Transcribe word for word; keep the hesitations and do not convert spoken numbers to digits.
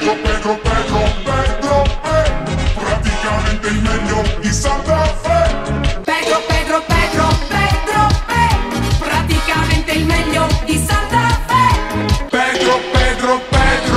Pedro, Pedro, Pedro, Pedro, Pedro, praticamente il meglio di Santa Fe. Pedro, Pedro, Pedro, Pedro, Pedro, praticamente il meglio di Santa Fe. Pedro, Pedro, Pedro.